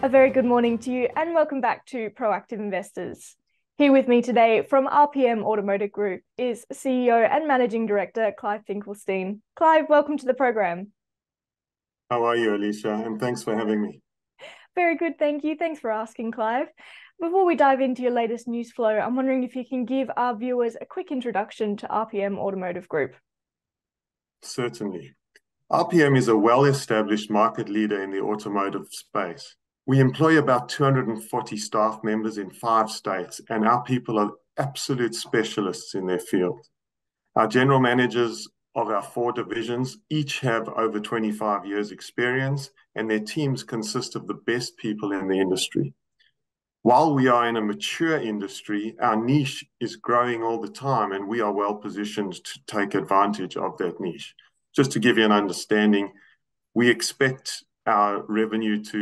A very good morning to you and welcome back to Proactive Investors. Here with me today from RPM Automotive Group is CEO and Managing Director Clive Finkelstein. Clive, welcome to the program. How are you, Elisha? And thanks for having me. Very good, thank you. Thanks for asking, Clive. Before we dive into your latest news flow, I'm wondering if you can give our viewers a quick introduction to RPM Automotive Group. Certainly. RPM is a well-established market leader in the automotive space. We employ about 240 staff members in 5 states, and our people are absolute specialists in their field. Our general managers of our 4 divisions each have over 25 years experience, and their teams consist of the best people in the industry. While we are in a mature industry, our niche is growing all the time, and we are well positioned to take advantage of that niche. Just to give you an understanding, we expect our revenue for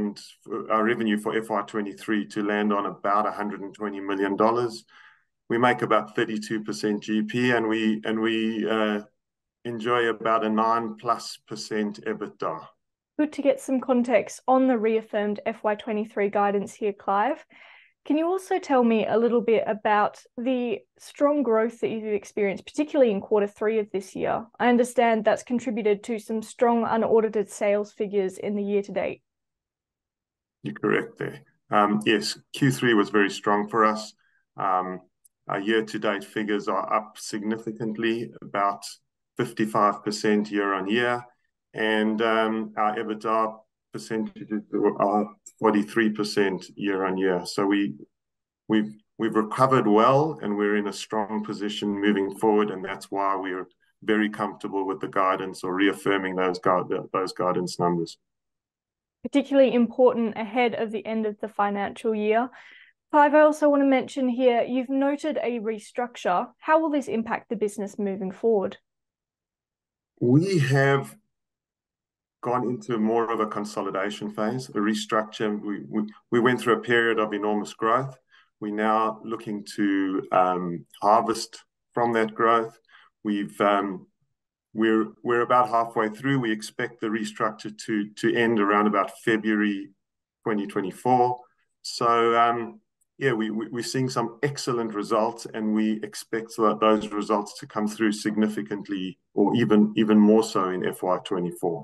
FY23 to land on about $120 million. We make about 32% GP, and we enjoy about a 9+% EBITDA. Good to get some context on the reaffirmed FY23 guidance here, Clive. Can you also tell me a little bit about the strong growth that you've experienced, particularly in Q3 of this year? I understand that's contributed to some strong unaudited sales figures in the year to date. You're correct there. Yes, Q3 was very strong for us. Our year-to-date figures are up significantly, about 55% year on year, and our EBITDA percentages are 43% year on year. So we've recovered well, and we're in a strong position moving forward, and that's why we're very comfortable with the guidance or reaffirming those guidance numbers. Particularly important ahead of the end of the financial year. Clive, I also want to mention here, you've noted a restructure. How will this impact the business moving forward? We have gone into more of a consolidation phase, a restructure. We went through a period of enormous growth. We're now looking to harvest from that growth. We're about halfway through. We expect the restructure to end around about February 2024. So yeah, we're seeing some excellent results, and we expect those results to come through significantly, or even more so in FY24.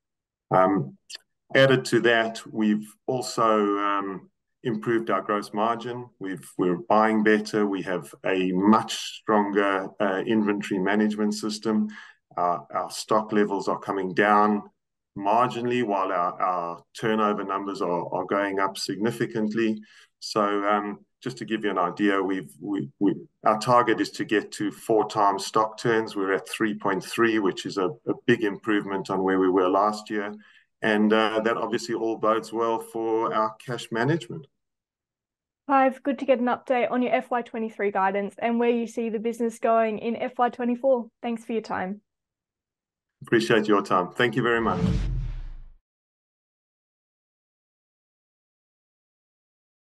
Added to that, we've also improved our gross margin. We're buying better. We have a much stronger inventory management system. Our stock levels are coming down marginally, while our turnover numbers are going up significantly. So just to give you an idea, our target is to get to 4 times stock turns. We're at 3.3, which is a big improvement on where we were last year. And that obviously all bodes well for our cash management. Clive, good to get an update on your FY23 guidance and where you see the business going in FY24. Thanks for your time. Appreciate your time. Thank you very much.